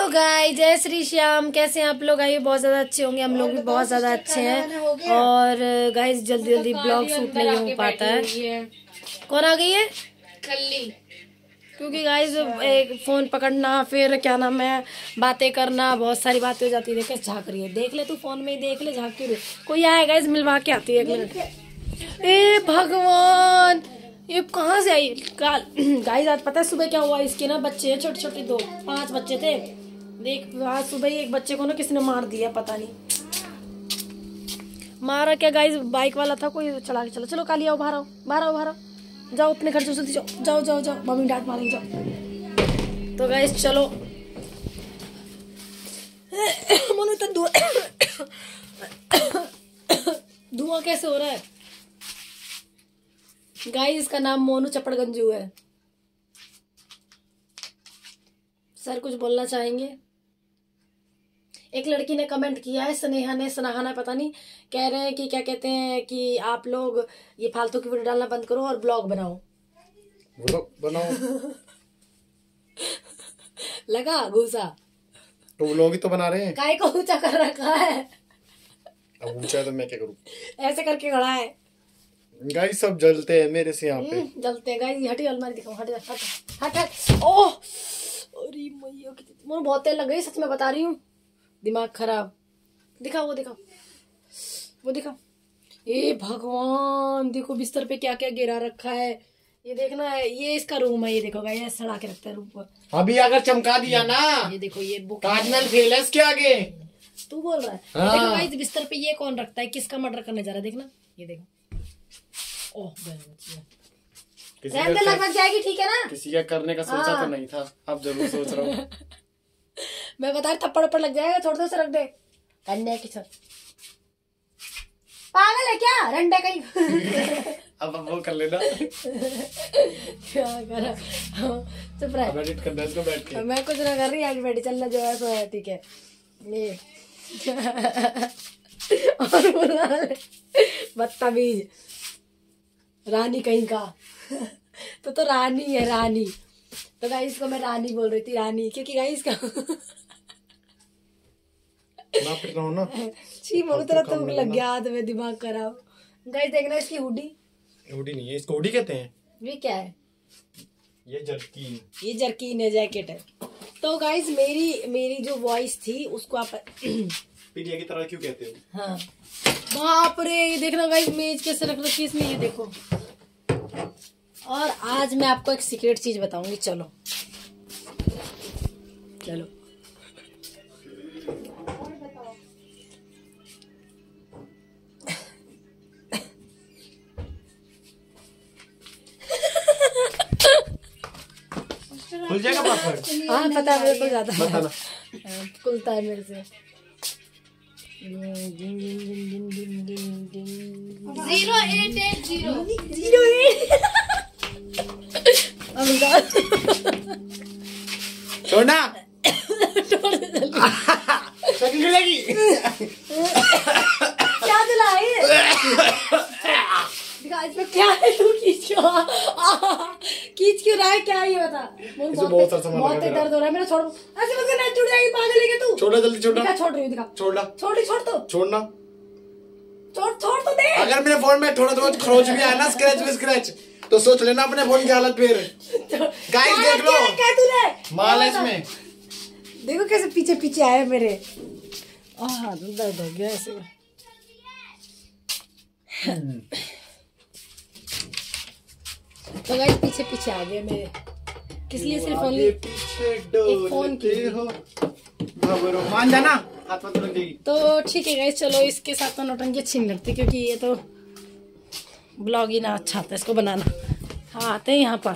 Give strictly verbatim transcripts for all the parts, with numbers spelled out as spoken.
Guys, जय श्री श्याम। कैसे हैं आप लोग? आइए, बहुत ज्यादा अच्छे होंगे। हम लोग भी बहुत ज्यादा अच्छे हैं। और गाइस, जल्दी जल्दी ब्लॉग शूट नहीं हो पाता है। कौन आ गई है? कल्ली। क्योंकि गाइस एक फोन पकड़ना, फिर क्या नाम है, बातें करना, बहुत सारी बातें हो जाती है। देखे झाँक रही है, देख ले तू फोन में ही देख ले, झाँक क्यों रही? कोई आए गाइस, मिलवा के आती है एक मिनट। ए भगवान, ये कहाँ से आई? गाइस आज पता है सुबह क्या हुआ? इसके ना बच्चे हैं छोटे छोटे, दो पांच बच्चे थे। देख आज सुबह ही एक बच्चे को ना किसने मार दिया, पता नहीं मारा क्या गाइस। बाइक वाला था कोई, चला के चलो चलो काली आओ, बाहर आओ बाहर आओ बाहर आओ, जाओ अपने घर से जल्दी जाओ जाओ जाओ जाओ, मम्मी डांट मारेंगे, जाओ। तो गाइस चलो मोनू तो धुआं धुआं कैसे हो रहा है गाइस? इसका नाम मोनू चपड़गंजू है। सर कुछ बोलना चाहेंगे? एक लड़की ने कमेंट किया है, स्नेहा ने, स्नेहा ने पता नहीं, कह रहे हैं कि क्या कहते हैं कि आप लोग ये फालतू की वीडियो डालना बंद करो और ब्लॉग बनाओ। ब्लॉग बनाओ लगा घूसा तो ब्लॉग ही तो बना रहे हैं। काय को ऊंचा कर रखा है? अब ऊंचा है तो मैं क्या करूं? ऐसे करके खड़ा है। गाइस सब जलते हैं मेरे से यहाँ पे। जलते हैं गाइस। हटी अलमारी दिखाओ, हट हट हट हट। ओह अरे मैया, मुझे बहुत तेल लग गई, सच में बता रही हूँ। दिमाग खराब। दिखाओ वो, दिखाओ वो, दिखाओ। ए भगवान, देखो बिस्तर पे क्या क्या गिरा रखा है। ये देखना है, ये इसका रूम है। ये देखो गाइस, ऐसे सड़ा के रखता है रूम पर। अभी अगर चमका दिया ना, ये देखो ये बुक ताजमहल फेल है इसके आगे। तू बोल रहा है? हाँ। देखो गाइस बिस्तर पे ये कौन रखता है, किसका मर्डर करने जा रहा है, देखना ये देखो। ओह रहने लगभग जाएगी, ठीक है ना? किसी का करने का सोचा हाँ। तो नहीं था, अब जरूर सोच रहा हूँ। मैं बता रही, थप्पड़ उप्पड़ लग जाएगा, छोड़ दो उसे, रख दे कंडे की छोड़। पागल है क्या रंडे कहीं? अब अब वो कर लेना। क्या करा? चुप रह, एडिट करना इसको बैठ के। मैं कुछ ना कर रही, आगे बैठी, चलना जो है सो है, ठीक है। ये और बोला बदतमीज रानी कहीं का। तो तो रानी है, रानी। तो गाइस को मैं रानी बोल रही थी, रानी, क्योंकि गाइस का ना फिर रहो ना। छी मोनू, तेरा तो लग गया हाथ में, दिमाग खराब। गाइस देखना इसकी हुडी। हुडी नहीं है, इसको हुडी कहते हैं। ये क्या है? ये जर्कीन। ये जर्कीन है, जैकेट है। तो गाइस मेरी मेरी जो वॉइस थी उसको आप पीडिया की तरह क्यों कहते हो? हाँ बाप रे, ये देखना गाइस मेज कैसे रख रखी है इसमें, ये देखो। और आज मैं आपको एक सीक्रेट चीज बताऊंगी, चलो चलो। खुल जाएगा पासवर्ड? हाँ पता है मेरे को, ज्यादा बताना। खुलता है मेरे से। Zero eight eight zero zero eight. छोड़ना। शक्ल गिरेगी। क्या दिलाए? दिखा इसमें क्या है, तू खींच क्यों खींच क्यों रहा है, क्या है ये बता। बहुत सारा सामान बहुत लगा दर्द हो रहा है मेरा, छोड़ ऐसे मत करना, टूट जाएगी, पागल है क्या तू? छोड़ना जल्दी, छोड़ना। दिखा, छोड़ रही हूँ, दिखा, छोड़ना। छोड़ रही, छोड़ तो, छोड़ना। छोड़ छोड़ तो दे। अगर मेरे फोन में थोड़ा थोड़ा खरोच भी आया ना, स्क्रैच में स्क्रैच, तो सोच लेना अपने फोन की हालत। फिर गाइस देख लो, क्या तूने माल है इसमें। देखो कैसे पीछे पीछे आए मेरे। हाँ दर्द हो गया ऐसे। तो गाइस पीछे पीछे आ गए मेरे, किस लिए? सिर्फ ओनली एक फोन की। मान जाना, हाथ मत रख देगी। तो ठीक है गाइस, चलो इसके साथ तो नौटंकी अच्छी नहीं लगती, क्योंकि ये तो ब्लॉग ही ना अच्छा आता है इसको बनाना। हाँ आते हैं यहाँ पर।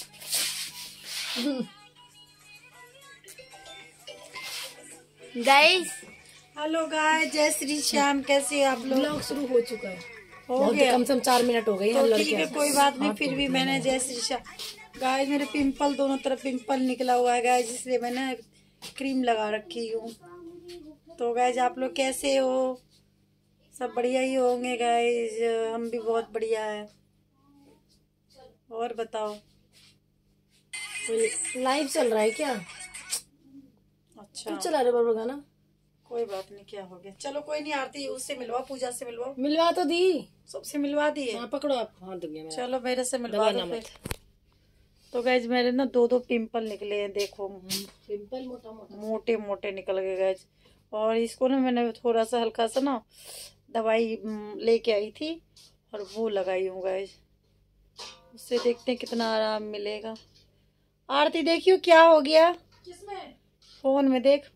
गाइस, हेलो गाइस, जय श्री श्याम। कैसे आप लोग? ब्लॉग शुरू हो चुका है, हो बहुत गया कम से कम चार मिनट हो गए हैं। तो ठीक है, कोई बात नहीं। फिर भी मैंने जय श्री श्याम गाइस, मेरे पिंपल दोनों तरफ पिंपल निकला हुआ है गाइस, इसलिए मैंने क्रीम लगा रखी हूँ। तो गाइस आप लोग कैसे हो? सब बढ़िया ही होंगे गाइस, हम भी बहुत बढ़िया है। और बताओ। लाइव चल रहा है क्या? तू चला रहे बाबा गाना। कोई बात नहीं, क्या हो गया। चलो कोई नहीं, आरती उससे मिलवा, पूजा से मिलवा, मिलवा तो दी, सबसे मिलवा दी है। हाँ पकड़ो आप, हाथ दुख गया मेरा। चलो मेरे से मिलवा दो फिर। तो गाइज मेरे ना दो दो पिंपल निकले हैं, देखो पिंपल मोटा मोटा मोटे मोटे निकल गए गाइज। और इसको ना मैंने थोड़ा सा हल्का सा ना दवाई लेके आई थी और वो लगाई हूँ गाइज, उससे देखते हैं कितना आराम मिलेगा। आरती देखियो क्या हो गया। किसमें? फोन में देख,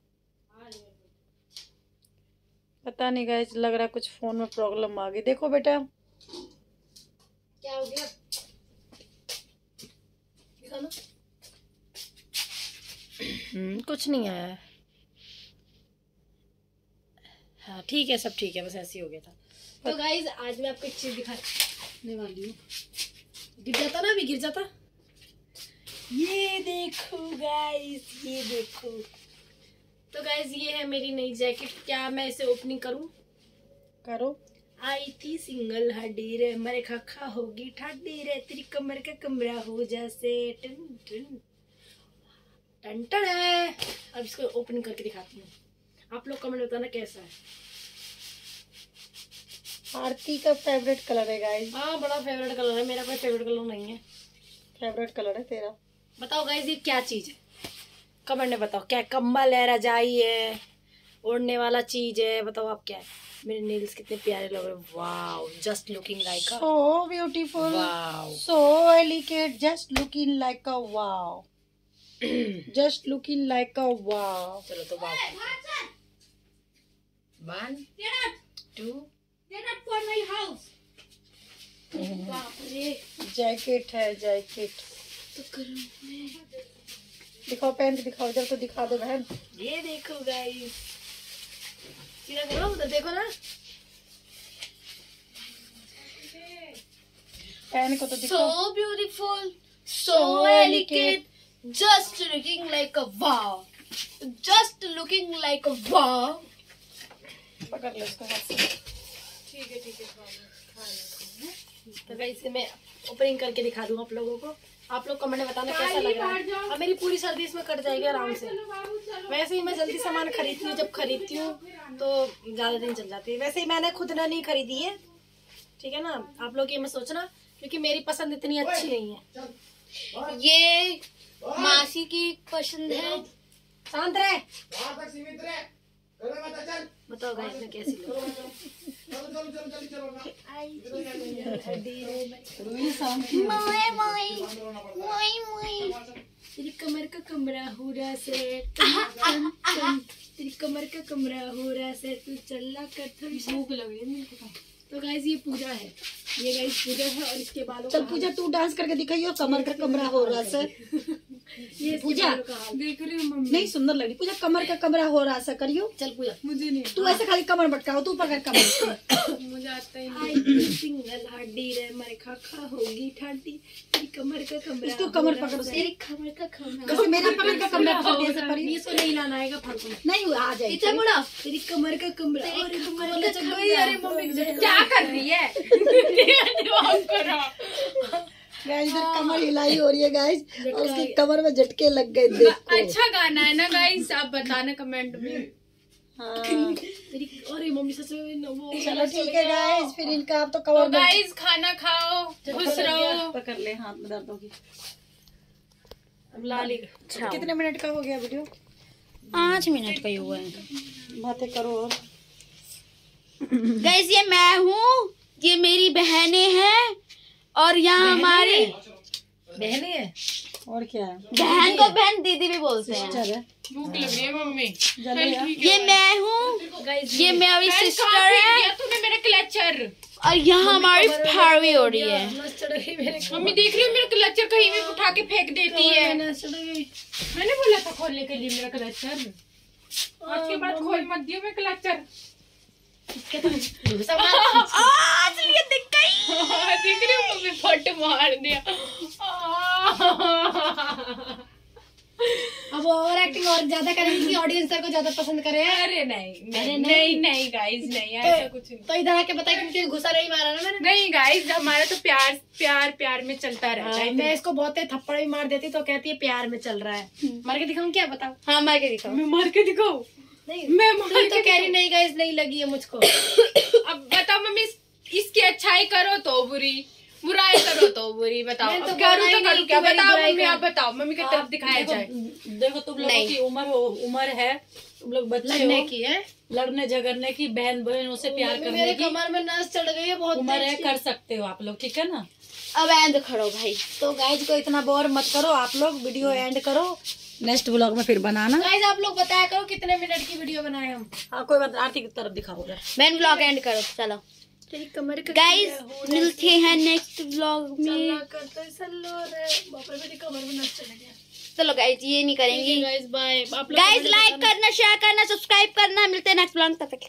पता नहीं गाइज, लग रहा है कुछ फोन में प्रॉब्लम आ गई। देखो बेटा क्या हो गया, दिखाना। हम्म कुछ नहीं आया है। हाँ ठीक है, सब ठीक है, बस ऐसे ही हो गया था। तो गाइज आज मैं आपको एक चीज दिखाने वाली हूँ। गिर जाता ना, अभी गिर जाता। ये देखो गाइज, ये देखो। तो गाइज ये है मेरी नई जैकेट। क्या मैं इसे ओपनिंग करूं? करो। आई थी सिंगल हड्डी रे, मरे खाखा होगी ठाडी रे, तेरी कमर का कमरा हो जैसे टन टन टन टन है। अब इसको ओपनिंग करके दिखाती हूँ, आप लोग कमेंट बताना कैसा है। आरती का फेवरेट कलर है गाइस। हाँ बड़ा फेवरेट कलर है, मेरा कोई फेवरेट कलर नहीं है। फेवरेट कलर है तेरा। बताओ गाइस ये क्या चीज है, कमेंट में बताओ। क्या कंबल है, रजाई है, ओढ़ने वाला चीज है, बताओ आप क्या है। मेरे नेल्स कितने प्यारे लग रहे हैं। Wow, just looking like a so beautiful, wow, so elegant, just looking like a wow, just looking like a wow. चलो तो वाओ। वन टू बाप रे, जैकेट है जैकेट। तो करो दिखाओ पहन के दिखाओ, इधर तो दिखा दो बहन। ये देखो गाइस, सीधा करो, उधर देखो ना। पहन को तो दिखाओ। So beautiful, so elegant, just looking like a wow, just looking like a wow. पकड़ लो इसको हाथ से। ठीक है ठीक है, तो गाइस मैं ओपनिंग करके दिखा दूँ आप लोगों को। आप लोग कमेंट में बताना कैसा लग रहा है। अब मेरी पूरी सर्दी इसमें कट जाएगी आराम से। वैसे ही मैं जल्दी सामान खरीदती हूँ, जब खरीदती हूँ तो ज्यादा दिन चल जाती है। वैसे ही मैंने खुद ने नहीं खरीदी है, ठीक है ना। आप लोग ये मत सोचना, क्योंकि मेरी पसंद इतनी अच्छी नहीं है। ये मासी की पसंद है। शांत रहे, वहाँ तक सीमित रहे, चलो मत चल, बताओ गाइस मैं कैसी लग रही हूँ। चलो चलो चलो जल्दी चलो ना। मोए मोए मोए मोए, तेरी कमर का कमरा हो रहा से, तेरी कमर का कमरा हो रहा से, तू चला कर। भूख लग रही है मेरे को। तो गाइस ये पूजा है, ये गाइस पूजा है। और इसके बालों चल पूजा तू डांस करके दिखाइयो, कमर का कमरा हो रहा है। ये पूजा देख रही हूँ मम्मी, नहीं सुंदर लग रही पूजा, कमर का कमरा हो रहा है करियो। चल पूजा, मुझे नहीं, तू ऐसे खाली कमर भटकाओ, तू पकड़ कमर। मुझे आता ही नहीं। सिंगल हड्डी रे, मरे खाखा होगी ठाडी, तेरी कमर का कमरा। इसको कमर पकड़, तेरी कमर का कमरा। जैसे मेरा कमर का कमरा पकड़ ऐसे करियो। इसको नहीं लाना आएगा फालतू। नहीं आ जाए इतना बड़ा तेरी कमर का कमरा। तेरी अरे कमर कमर का का कमरा। अरे मम्मी क्या कर रही है? गाइस इधर कमर हिलाई हो रही है गाइस, और उसकी कमर में झटके लग गए। देखो अच्छा गाना है ना गाइस, आप बताना कमेंट में। हाँ। तेरी अरे मम्मी सच में वो। चलो ठीक है गाइस, फिर इनका आप तो कवर तो गाइस खाना खाओ, खुश रहो। पकड़ ले, हाथ में दर्द होगी। अब लाली कितने मिनट का हो गया वीडियो? पाँच मिनट का ही हुआ है। बातें करो। और गाइस ये मैं हूँ, ये मेरी बहनें हैं, और यहाँ हमारी बहनें है। और क्या है? बहन को बहन दीदी भी बोलते हैं। चल भूख लग रही है मम्मी। जलेगा। ये मैं हूँ, ये मेरी सिस्टर है, तूने मेरा क्लचर। और यहाँ हमारी फारवी हो रही है। मम्मी देख रही हो मेरा क्लचर कहीं भी उठा के फेंक देती है। मैंने बोला था खोलने के लिए मेरा क्लचर। आज के बाद खोल मत दियो मैं क्लचर। आज ये दिख गई। देख रही हो मम्मी फट मार दिया। अब ओवर एक्टिंग और ज्यादा करेंगे कि ऑडियंस को ज्यादा पसंद करे। अरे नहीं नहीं नहीं नहीं गाइस नहीं, ऐसा कुछ नहीं। तो इधर आके बताया कि मुझे गुस्सा नहीं मारा ना मैंने। नहीं गाइस, हमारा तो प्यार प्यार प्यार में चलता रहता है। मैं इसको बहुत थप्पड़ भी मार देती तो कहती है प्यार में चल रहा है। मार के दिखाऊं क्या, बताओ। हाँ मार के दिखाओ। मैं मार के दिखाऊं? नहीं मैं तो, मार तो कह रही नहीं गाइस नहीं लगी है मुझको। अब बताओ मम्मी, इस, इसकी अच्छाई करो तो बुरी, बुराई करो तो बुरी। बताओ मैं तो अब करूँ बुराई तो नहीं करूँ क्या? की, मेरी बताओ बुराई मम्मी, कर। आप बताओ मम्मी की तरफ दिखाया देखो, जाए। देखो तुम लोगों की उम्र हो उम्र है, तुम लोग बच्चे लड़ने हो, की है, लड़ने झगड़ने की, बहन बहनों से प्यार करने मेरे की कमर में नस चढ़ गई है बहुत उम्र है, तेज। कर सकते हो आप लोग, ठीक है ना। अब एंड करो भाई। तो गाइज को इतना बोर मत करो, आप लोग वीडियो एंड करो, नेक्स्ट ब्लॉग में फिर बनाना। गाइस आप लोग बताया करो कितने मिनट की वीडियो बनाए हम। हाँ कोई बात, आरती की तरफ दिखाओगे। मैन ब्लॉग एंड करो, चलो कमर का गाइस, मिलते हैं नेक्स्ट ब्लॉग में। करते सल्लो रे बाप रे, मेरी कमर में नस चढ़ गया। चलो गाइस ये नहीं करेंगे। Guys bye. आप लोग गाइस comment लाइक बताना। करना, शेयर करना, सब्सक्राइब करना। मिलते हैं नेक्स्ट ब्लॉग, तब तक